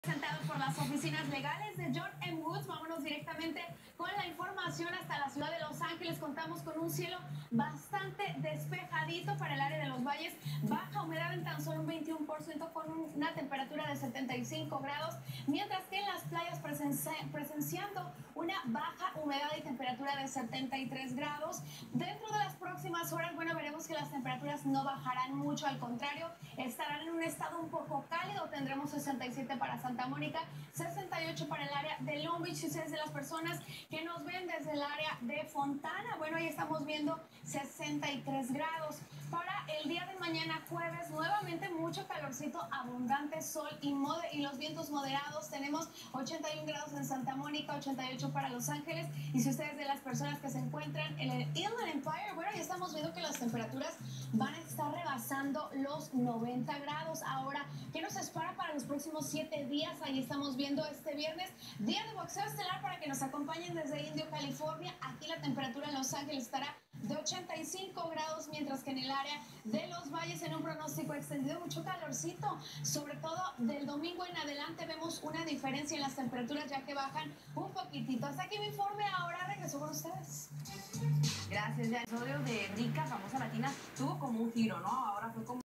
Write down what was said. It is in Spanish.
Presentado por las oficinas legales de John M. Woods. Vámonos directamente con la información hasta la ciudad de Los Ángeles. Contamos con un cielo bastante despejadito para el área de los valles, baja humedad en tan solo un 21% con una temperatura de 75 grados, mientras que en las playas presenciando una baja humedad y temperatura de 73 grados. Dentro de las próximas horas, bueno, veremos que las temperaturas no bajarán mucho, al contrario, estarán en un estado un poco cálido. Tendremos 67 para Santa Mónica, 68 para el área de Long Beach. Y ustedes, de las personas que nos ven desde el área de Fontana, bueno, ahí estamos viendo 63 grados. Para el día de mañana, jueves, nuevamente mucho calorcito, abundante sol y los vientos moderados. Tenemos 81 grados en Santa Mónica, 88 para Los Ángeles. Y si ustedes, de las personas que se encuentran en el Inland Empire, bueno, ya estamos viendo que las temperaturas van a estar rebasando los 90 grados. Ahora, ¿qué nos espera para los próximos 7 días? Ahí estamos viendo este viernes, día de boxeo estelar, para que nos acompañen desde Indio, California. Aquí la temperatura en Los Ángeles estará de 85 grados, mientras que en el área de los valles, en un pronóstico extendido, mucho calorcito. Sobre todo del domingo en adelante vemos una diferencia en las temperaturas, ya que bajan un poquitito. Hasta aquí mi informe. Ahora regreso con ustedes. Gracias. Ya el episodio de Rica, famosa latina, tuvo como un giro, ¿no? Ahora fue como